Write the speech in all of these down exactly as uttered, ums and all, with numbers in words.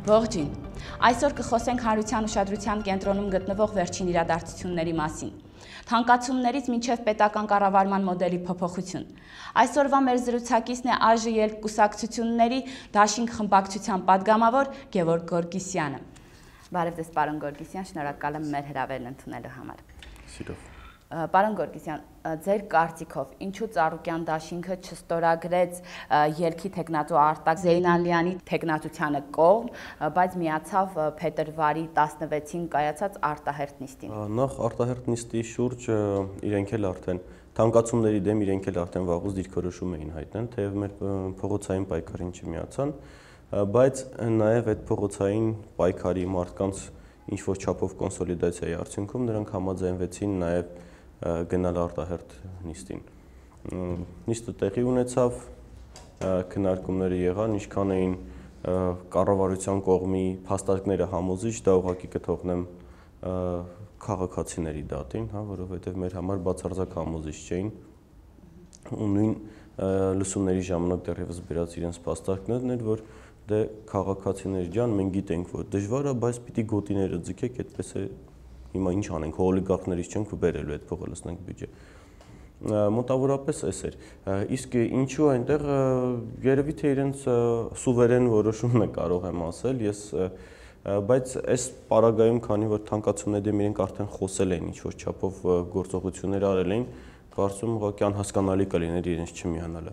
Ողջույն։ Այսօր կխոսենք հանրության ուշադրության կենտրոնում գտնվող վերջին իրադարձությունների մասին։ Թանկացումներից մինչև պետական կառավարման մոդելի փոփոխություն։ Այսօրվա մեր զրուցակիցն է ԱԺ երկու կուսակցությունների դաշինք խմբակցության падգամավոր Գևորգ Գորգիսյանը։ Բարև ձեզ, պարոն Գորգիսյան, շնորհակալ եմ մեր հրավերն ընդունելու համար։ Սիրով։ Պարոն Գորգիսյան, ձեր կարծիքով ինչու Ծառուկյան դաշինքը չստորագրեց ելքի թեկնածու Արտակ Զեյնալյանի թեկնածությանը կողմ, բայց միացավ փետրվարի տասնվեցին կայացած արտահերթ նիստին։ Նախ արտահերթ նիստի շուրջ իրենք էլ արդեն թանկացումների դեմ իրենք էլ արդեն վաղուց դիրքորոշում էին հայտնել, թեև մեր փողոցային պայքարին չմիացան, բայց նաև այդ փողոցային պայքարի մարդկանց ինչ-որ չափով կոնսոլիդացիայի արդյունքում նրանք համաձայնվեցին նաև գնալ արտահերթ նիստին։ Նիստը տեղի ունեցավ, քննարկումները եղան, ինչքան էին կառավարության կողմի փաստարկները համոզիչ, դա ուղղակի կթողնեմ քաղաքացիների դատին, հա, որովհետև մեր համար բացարձակ համոզիչ չէին ու նույն լսումների ժամանակ դեռևս բերած իրենց փաստարկներն էր, որ դե քաղաքացիներ ջան, մենք գիտենք, որ դժվար է, բայց պիտի գոտիները ձգեք, այդպես է հիմա ինչ անենք, օլիգարխներից չենք բերելու այդ փողը լցնենք բյուջե։ Մոտավորապես էս էր։ Իսկ ինչու այնտեղ երևի թե իրենց սուվերեն որոշումն է կարող եմ ասել, ես բայց այս պարագայում, քանի որ թանկացումների դեմ իրենք արդեն խոսել էին, ինչ որ չափով գործողություններ արել էին, կարծում եմ ուղղակի անհասկանալի կլիներ իրենց չմիանալը։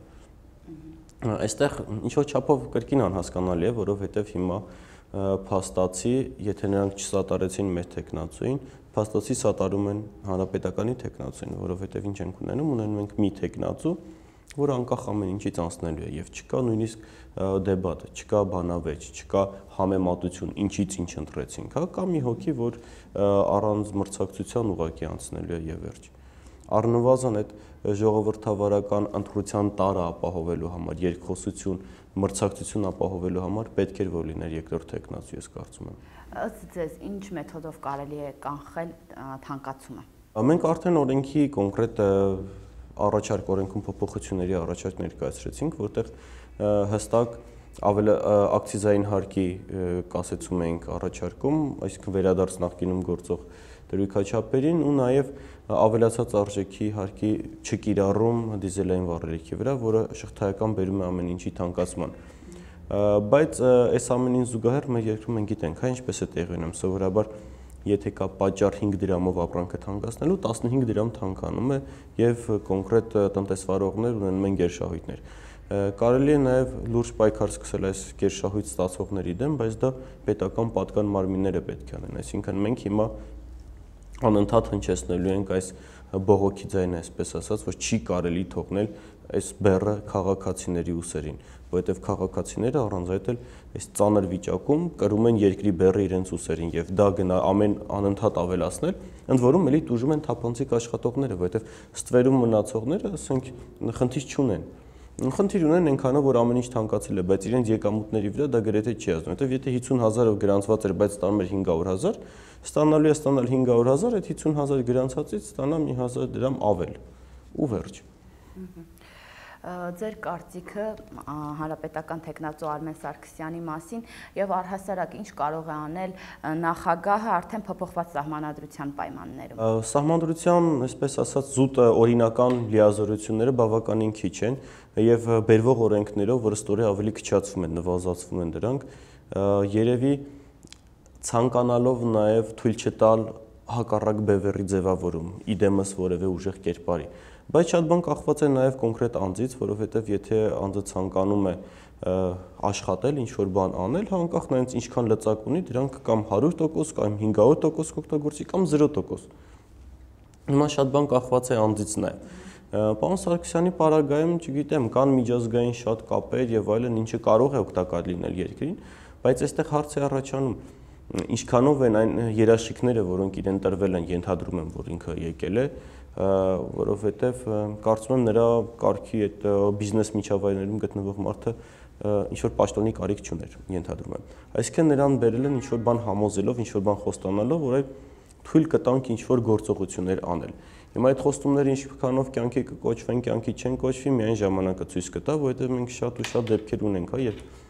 Այստեղ ինչ որ չափով կրկին անհասկանալի է, որովհետև հիմա փաստացի, եթե նրանք չսատարեցին մեր թեկնածուին, փաստացի սատարում են հանրապետականի թեկնածուին, որովհետև ինչ ենք ունենում, ունենում ենք մի թեկնածու, որը անկախ ամեն ինչից անցնելու է եւ չկա նույնիսկ դեբատ, չկա բանավեճ, չկա համեմատություն, ինչից ինչ ընտրեցինք, հա, կա մի հոգի, որ առանց մրցակցության ուղղակի անցնելու է եւ վերջ։ Առնվազն այդ ժողովրդավարական ընտրության տարը ապահովելու համար, երկխոսություն, մրցակցություն ապահովելու համար պետք էր որ լիներ երկրորդ թեկնածու, ես կարծում եմ։ Ըստ ձեզ, ինչ մեթոդով կարելի է կանխել թանկացումը։ Մենք արդեն օրենքի կոնկրետ առաջարկ օրենքում փոփոխությունների առաջարկ ներկայացրեցինք, որտեղ հստակ ավել ակցիզային հարկի կասեցում էինք առաջարկում, այսինքն վերադարձ նախկինում գործող դրույքաչափերին ու նաև ավելացած արժեքի հարկի չկիրառում դիզելային վառելիքի վրա, որը շղթայական բերում է ամեն ինչի թանկացման։ Բայց այս ամենին զուգահեռ մեր երկրում մենք գիտենք, հա ինչպես է տեղի ունենում, սովորաբար եթե կա պատճառ հինգ դրամով ապրանքը թանկացնելու, տասնհինգ դրամ թանկանում է եւ կոնկրետ տնտեսվարողներ ունենում են գերշահույթներ։ Կարելի է նաև լուրջ պայքար սկսել այս գերշահույթ ստացողների դեմ, բայց դա պետական պատկան մարմինները պետք է անեն, այսինքն մենք հիմա անընդհատ հնչեցնելու ենք այս բողոքի ձայնը, այսպես ասած, որ չի կարելի թողնել այս բեռը քաղաքացիների ուսերին, որովհետև քաղաքացիները առանց այդ էլ այս ծանր վիճակում կրում են երկրի բեռը իրենց ուսերին եւ դա գնա ամեն անընդհատ ավելացնել, ընդ որում էլի տուժում են թափանցիկ աշխատողները, որովհետև ստվերում մնացողները, ասենք, խնդիր չունեն։ Խնդիր ունեն այնքանով, որ ամեն ինչ թանկացել է, բայց իրենց եկամուտների վրա դա գրեթե չի ազդում, որովհետև եթե հիսուն հազարով գրանցված էր, բայց ստանում էր հինգ հարյուր հազար, ստանալու է ստանալ հինգ հարյուր հազար, այդ հիսուն հազար գրանցածից ստանա մի հազար դրամ ավել ու վերջ։ Ձեր կարծիքը հանրապետական թեկնածու Արմեն Սարգսյանի մասին եւ առհասարակ ինչ կարող է անել նախագահը արդեն փոփոխված սահմանադրության պայմաններում։ Սահմանադրության, այսպես ասած, զուտ օրինական լիազորությունները բավականին քիչ են եւ բերվող օրենքներով, որը ստորի ավելի քչացվում են, նվազացվում են դրանք, երևի ցանկանալով նաեւ թույլ չտալ հակառակ բևեռի ձևավորում, իդեմս որևէ ուժեղ կերպարի։ Բայց շատ բան կախված է նաև կոնկրետ անձից, որովհետև եթե անձը ցանկանում է աշխատել, ինչ-որ բան անել, անկախ նրանից ինչքան լծակ ունի, դրանք կամ հարյուր տոկոս, կամ հինգ հարյուր տոկոս կօգտագործի, կամ զիրո տոկոս։ Հիմա շատ բան կախված է անձից նաև։ Պարոն Սարգսյանի պարագայում, չգիտեմ, կան միջազգային շատ կապեր եւ այլն, ինչը կարող է օգտակար լինել երկրին, բայց այստեղ հարց է առաջանում, ինչքանով են այն երաշխիքները, որոնք իրեն տրվել են, ենթադրում եմ, որ ինքը եկել է, որովհետև կարծում եմ նրա կարգի այդ բիզնես միջավայրերում գտնվող մարդը ինչ-որ պաշտոնի կարիք չուներ, ենթադրում եմ։ Այսինքն նրան բերել են ինչ-որ բան համոզելով, ինչ-որ բան խոստանալով, որ այդ թույլ կտանք ինչ-որ գործողություններ անել։ Հիմա այդ խոստումները ինչքանով կյանքի կկոչվեն, կյանքի չեն կոչվի, միայն ժամանակը ցույց կտա, որովհետև մենք շատ ու շատ դեպքեր ունենք, հա, երբ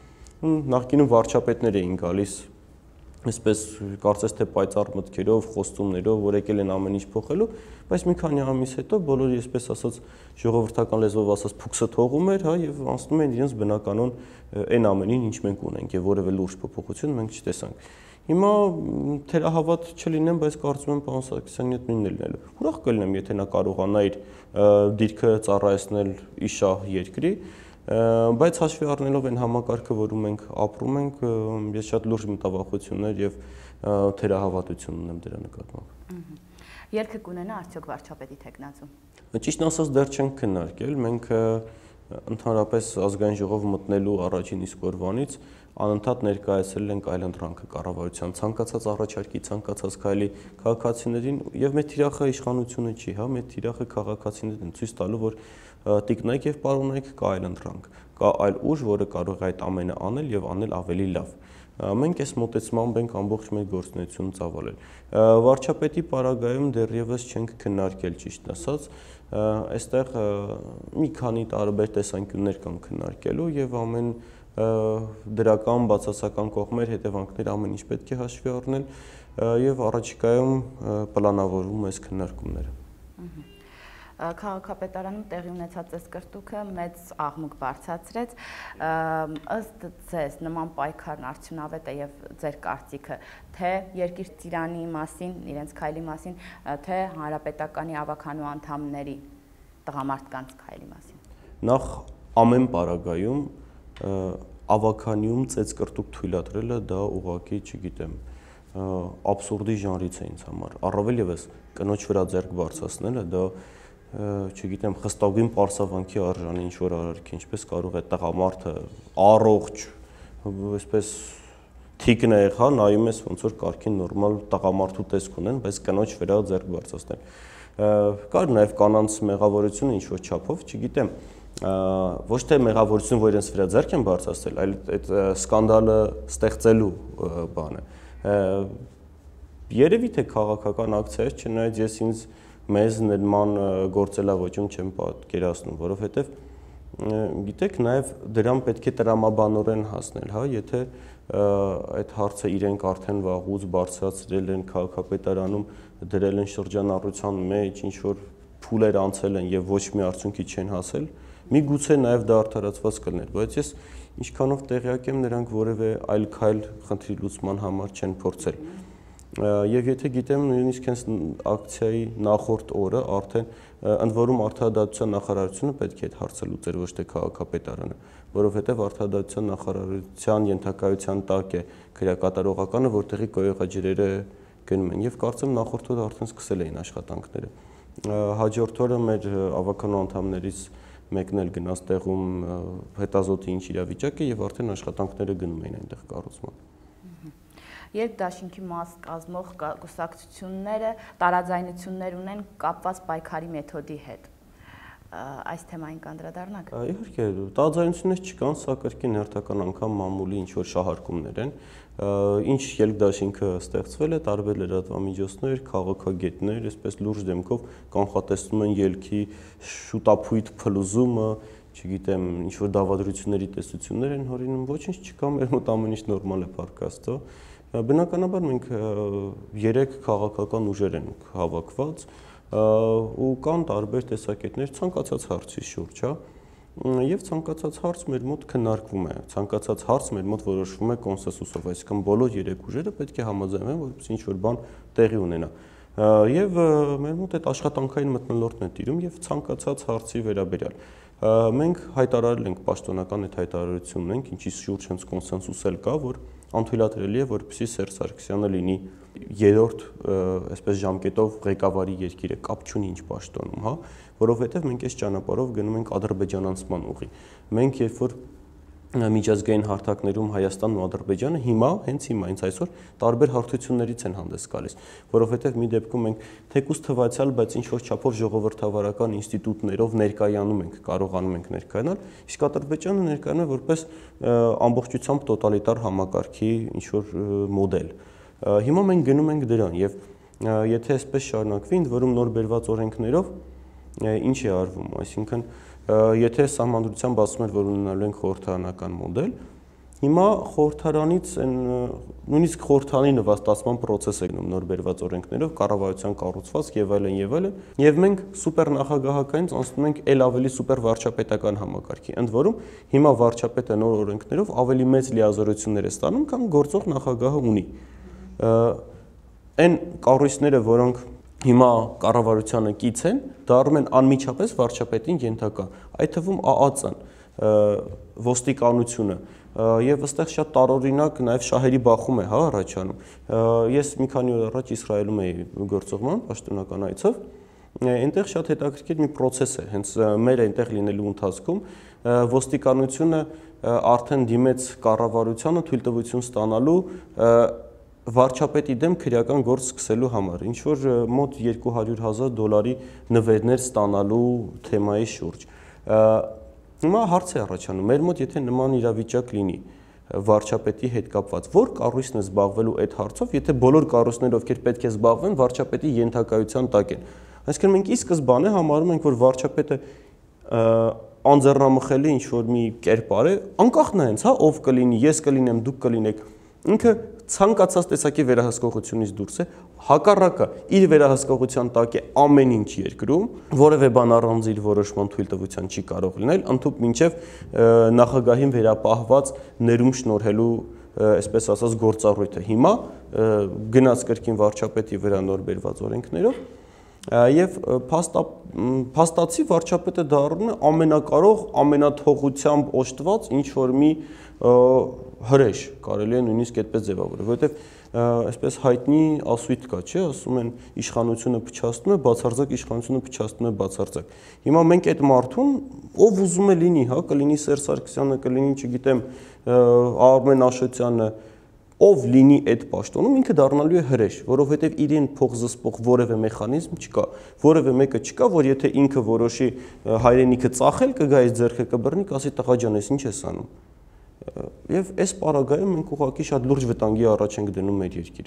նախկինում վարչապետներ էին գալիս այսպես կարծես թե պայծառ մտքերով, խոստումներով, որ եկել են ամեն ինչ փոխելու, բայց մի քանի ամիս հետո բոլորը, այսպես ասած, ժողովրդական լեզվով ասած փուքսը թողում էր, հա, եւ անցնում են իրենց բնականon այն ամենին, ինչ մենք ունենք, եւ որևէ լուրջ փոփոխություն մենք չտեսանք։ Հիմա թերահավատ չլինեմ, բայց կարծում եմ պարոն Սարգսյանի հետ նույնն է լինելու։ Ուրախ կլինեմ, եթե նա կարողանա իր դիրքը ծառայեցնել իշահ երկրի, բայց հաշվի առնելով այն համակարգը, որում մենք ապրում ենք, ես շատ լուրջ մտավախություններ եւ թերահավատություն ունեմ դրա նկատմամբ։ Երկը կունենա արդյոք վարչապետի թեկնածու։ Ճիշտն ասած դեռ չենք քննարկել, մենք ընդհանրապես ազգային ժողով մտնելու առաջին իսկ օրվանից անընդհատ ներկայացրել ենք այլընտրանքը կառավարության ցանկացած առաջարկի, ցանկացած քայլի քաղաքացիներին եւ մեր թիրախը իշխանությունը չի, հա, մեր թիրախը քաղաքացիներն են ցույց տալու, որ տիկնայք եւ պարոնայք կա այլընտրանք, կա այլ ուժ, որը կարող է այդ ամենը անել եւ անել ավելի լավ։ Մենք այս մոտեցմամբ ենք ամբողջ մեր գործունեությունը ծավալել։ Վարչապետի պարագայում դեռևս չենք քննարկել, ճիշտ ասած, այստեղ մի քանի տարբեր տեսանկյուններ կան քննարկելու եւ ամեն դրական բացասական կողմեր, հետևանքներ ամեն ինչ պետք է հաշվի առնել եւ առաջիկայում պլանավորվում այս քննարկումները։ Քաղաքապետարանում տեղի ունեցած այս կրտուքը մեծ աղմուկ բարձրացրեց, ըստ ձեզ նման պայքարն արդյունավետ է եւ ձեր կարծիքը թե երկիր ծիրանի մասին, իրենց քայլի մասին, թե հանրապետականի ավականու անդամների տղամարդկանց քայլի մասին։ Նախ ամեն պարագայում ավականիում ծեծկրտուկ թույլատրելը դա ուղղակի, չգիտեմ, աբսուրդի ժանրից է ինձ համար։ Առավել եւս կնոջ վրա ձեռք բարձրացնելը դա չգիտեմ, խստագույն պարսավանքի արժանի ինչ-որ արարք, ինչպես կարող է տղամարդը առողջ, այսպես թիկնեղ, հա, նայում ես ոնց որ կարգին նորմալ տղամարդու տեսք ունեն, բայց կնոջ վրա ձեռք բարձրացնել։ Կար նաև կանանց մեղավորությունը ինչ-որ չափով, չգիտեմ, ոչ թե մեղավորություն, որ իրենց վրա ձեռք են բարձրացրել, այլ այդ սկանդալը ստեղծելու բանը։ Երևի թե քաղաքական ակցիա է, չնայած ես ինձ մեզ նման գործելավոճում չեմ պատկերացնում, որովհետև գիտեք, նաև դրան պետք է տրամաբանորեն հասնել, հա, եթե այդ հարցը իրենք արդեն վաղուց բարձրացրել են քաղաքապետարանում, դրել են շրջանառության մեջ, ինչ որ փուլեր անցել են եւ ոչ մի արդյունքի չեն հասել, միգուցե նաև դա արդարացված կլներ, բայց ես ինչքանով տեղյակ եմ, նրանք որևէ այլ քայլ խնդրի լուծման համար չեն փորձել։ Եվ եթե գիտեմ, նույնիսկ հենց ակցիայի նախորդ օրը արդեն ընդ որում արդարադատության նախարարությունը պետք է այդ հարցը լուծեր, ոչ թե քաղաքապետարանը, որովհետև արդարադատության նախարարության ենթակայության տակ է քրեակատարողականը, որտեղի կոյողաջրերը գնում են, եւ կարծեմ նախորդ օրը արդեն սկսել էին աշխատանքները։ Հաջորդ օրը մեր ավականու անդամներից մեկն էլ գնաց տեղում հետազոտի ինչ իրավիճակ է եւ արդեն աշխատանքները գնում էին այնտեղ կառուցման։ Երկդաշինքի մաս կազմող կուսակցությունները տարաձայնություններ ունեն կապված պայքարի մեթոդի հետ։ Այս թեմային կանդրադառնաք։ Իհարկե, տարաձայնություններ չկան, սա կրկին հերթական անգամ մամուլի ինչ որ շահարկումներ են։ Ինչ երկդաշինքը ստեղծվել է, տարբեր լրատվամիջոցներ, քաղաքագետներ, այսպես լուրջ դեմքով կանխատեսում են ելքի շուտափույթ փլուզումը, չգիտեմ, ինչ որ դավադրությունների տեսություններ են հորինում, ոչինչ չկա, մեր մոտ ամեն ինչ նորմալ է, փառք Աստծո։ Բնականաբար մենք երեք քաղաքական ուժեր ենք հավաքված ու կան տարբեր տեսակետներ ցանկացած հարցի շուրջ, հա, եւ ցանկացած հարց մեր մոտ քննարկվում է, ցանկացած հարց մեր մոտ որոշվում է կոնսենսուսով, այսինքն բոլոր երեք ուժերը պետք է համաձայնվեն, որպեսզի ինչ-որ բան տեղի ունենա։ Եվ մեր մոտ այդ աշխատանքային մթնոլորտն է տիրում եւ ցանկացած հարցի վերաբերյալ մենք հայտարարել ենք պաշտոնական այդ հայտարարությունն ենք, ինչի շուրջ հենց կոնսենսուս էլ կա, որ անթույլատրելի է, որպեսզի Սերժ Սարգսյանը լինի երրորդ, այսպես ժամկետով ղեկավարի երկիրը, կապ չունի ինչ պաշտոնում, հա, որովհետև մենք այս ճանապարհով գնում ենք ադրբեջանացման ուղի։ Մենք երբ որ միջազգային հարթակներում Հայաստանն ու Ադրբեջանը հիմա, հենց հիմա, հենց այսօր տարբեր հարթություններից են հանդես գալիս, որովհետև մի դեպքում մենք թեկուզ թվացial, բայց ինչ որ չափով ժողովրդավարական ինստիտուտներով ներկայանում ենք, կարողանում ենք ներկայանալ, իսկ Ադրբեջանը ներկայանա որպես ամբողջությամբ տոտալիտար համակարգի ինչ որ մոդել։ Հիմա մենք գնում ենք դրան եւ եթե այսպես շարունակվի, ընդ որում նոր բերված օրենքներով ինչ է արվում, այսինքն եթե սահմանադրությամբ ասում էր, որ ունենալու ենք խորհրդարանական մոդել, Հիմա խորհրդարանից այն նույնիսկ խորհրդարանի նվաստացման process է գնում նոր բերված օրենքներով, կառավարության կառուցվածք եւ այլն եւ այլն, եւ մենք սուպեր նախագահականից անցնում ենք ել ավելի սուպեր վարչապետական համակարգի։ Ընդ որում հիմա վարչապետը նոր օրենքներով ավելի մեծ լիազորություններ է ստանում, քան գործող նախագահը ունի։ Այն կառույցները, որոնք հիմա կառավարությանը կից են, դառնում են անմիջապես վարչապետին ենթակա, այդ թվում ԱԱԾ-ն, ոստիկանությունը եւ այստեղ շատ տարօրինակ նաեւ շահերի բախում է, հա, առաջանում։ Ես մի քանի օր առաջ Իսրայելում էի գործողման պաշտոնական այցով, այնտեղ շատ հետաքրքիր մի process է, հենց մեր այնտեղ լինելու ընթացքում ոստիկանությունը արդեն դիմեց կառավարությանը թույլտվություն ստանալու վարչապետի դեմ քրեական գործ սկսելու համար, ինչ որ մոտ երկու հարյուր հազար դոլարի նվերներ ստանալու թեմայի շուրջ։ Հիմա հարց է առաջանում, մեր մոտ եթե նման իրավիճակ լինի վարչապետի հետ կապված, որ կառույցն է զբաղվելու այդ հարցով, եթե բոլոր կառույցները, ովքեր պետք է զբաղվեն, վարչապետի ենթակայության տակ են։ Այսինքն մենք ի սկզբանե համարում ենք, որ վարչապետը անձեռնամխելի ինչ որ մի կերպար է, անկախ նայենց, հա, ով կլինի, ես կլինեմ, դուք կլինեք, ինքը ցանկացած տեսակի վերահսկողությունից դուրս է, հակառակը իր վերահսկողության տակ է ամեն ինչ երկրում, որևէ բան առանց իր որոշման թույլտվության չի կարող լինել, ընդհանուր մինչև նախագահին վերապահված ներում շնորհելու, այսպես ասած, գործառույթը։ Հիմա գնաց կրկին վարչապետի վրա նոր բերված օրենքներով եւ փաստացի վարչապետը դառնում է ամենակարող, ամենաթողությամբ օժտված ինչ որ մի հրեշ, կարելի է նույնիսկ այդպես ձևավորել, որովհետեւ այսպես հայտնի ասույթ կա, չէ, ասում են իշխանությունը փչացնում է, բացարձակ իշխանությունը փչացնում է բացարձակ։ Հիմա մենք այդ մարդուն ով ուզում է լինի, հա, կլինի Սերժ Սարգսյանը, կլինի, չգիտեմ, Արմեն Աշոտյանը, ով լինի այդ պաշտոնում, ինքը դառնալու է հրեշ, որովհետև իրեն փող զսպող որևէ մեխանիզմ չկա, որևէ մեկը չկա, որ եթե ինքը որոշի հայրենիքը ծախել, կգա այս ձեռքը կբռնի, կասի տղա ջան, ես ինչ ես անում։ Եվ այս պարագայում մենք ուղղակի շատ լուրջ վտանգի առաջ ենք դնում մեր երկիրը։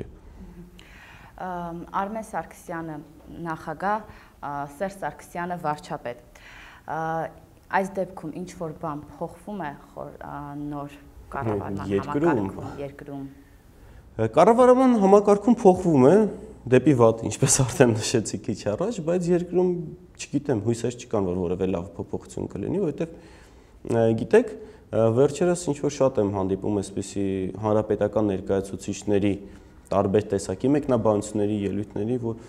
Արմեն Սարգսյանը նախագահ, Սերժ Սարգսյանը վարչապետ։ Այս դեպքում ինչ որ բան փոխվում է նոր կառավարման համակարգում, երկրում։ Կառավարման համակարգում փոխվում է դեպի վատ, ինչպես արդեն նշեցի քիչ առաջ, բայց երկրում, չգիտեմ, հույսեր չկան, որ որևէ լավ փոփոխություն կլինի, որովհետև գիտեք, վերջերս ինչ որ շատ եմ հանդիպում այսպիսի հանրապետական ներկայացուցիչների տարբեր տեսակի մեկնաբանությունների, ելույթների, որ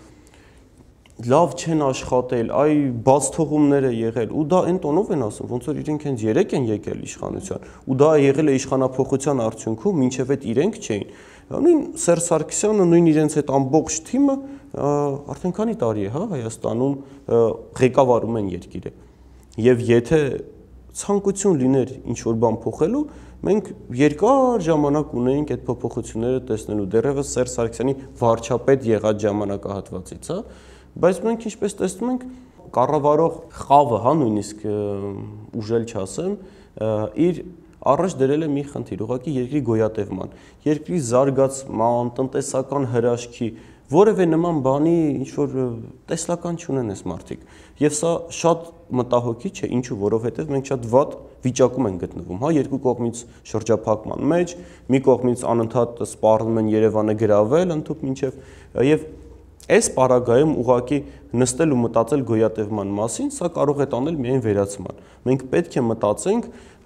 լավ չեն աշխատել, այ բաց թողումներ է եղել, ու դա այն տոնով են ասում, ոնց որ իրենք հենց երեք են եկել իշխանության, ու դա եղել է իշխանափոխության արդյունքում, մինչև այդ իրենք չէին։ Նույն Սերժ Սարգսյանը, նույն իրենց այդ ամբողջ թիմը արդեն քանի տարի է, հա, Հայաստանում ղեկավարում են երկիրը։ Եվ եթե ցանկություն լիներ ինչ որ բան փոխելու, մենք երկար ժամանակ ունեինք այդ փոփոխությունները տեսնելու, դեռևս Սերժ Սարգսյանի վարչապետ եղած ժամանակահատվածից, հա, բայց մենք ինչպես տեսնում ենք, կառավարող խավը, հա, նույնիսկ ուժել չասեմ, իր առաջ դրել է մի խնդիր, ուղղակի երկրի գոյատևման, երկրի զարգացման, տնտեսական հրաշքի, որևէ նման բանի ինչ որ տեսլական չունեն այս մարդիկ։ Եվ սա շատ մտահոգիչ է, ինչու, որովհետև մենք շատ վատ վիճակում ենք գտնվում, հա, երկու կողմից շրջափակման մեջ, մի կողմից անընդհատ սպառնում են Երևանը գրավել, ընդհանուր մինչև եւ այս պարագայում ուղղակի նստել ու մտածել գոյատևման մասին, սա կարող է տանել միայն վերացման։ Մենք պետք է մտածենք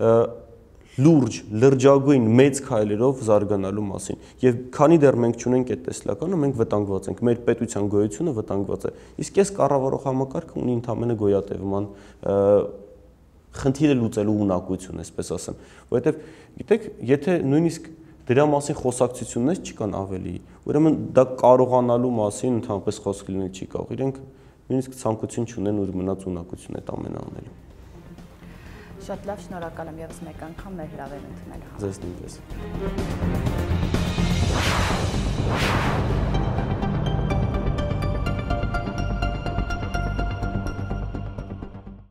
լուրջ, լրջագույն, մեծ քայլերով զարգանալու մասին։ Եվ քանի դեռ մենք չունենք այդ տեսլականը, մենք վտանգված ենք, մեր պետության գոյությունը վտանգված է։ Իսկ այս կառավարող համակարգը ունի ընդհանրապես գոյատևման խնդիրը լուծելու ունակություն, այսպես ասեմ, որովհետև գիտեք, եթե նույնիսկ դրա մասին խոսակցություններ չկան ավելի, ուրեմն դա կարողանալու մասին ընդհանրապես խոսք լինել չի կարող։ Իրենք նույնիսկ ցանկություն չունեն ուր մնաց ունակություն այդ ամենը անելու։ Շատ լավ, շնորհակալ եմ ևս մեկ անգամ մեր հրավերն ընդունել։ Ձեզ նույնպես։